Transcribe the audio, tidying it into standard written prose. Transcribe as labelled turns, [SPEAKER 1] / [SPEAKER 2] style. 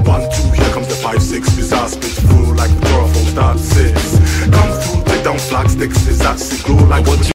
[SPEAKER 1] 1, 2, here comes the 5, 6. Bizarre spit through like the chlorophyll start 6. Come through, take down flag sticks. Is that sick? Glow like what you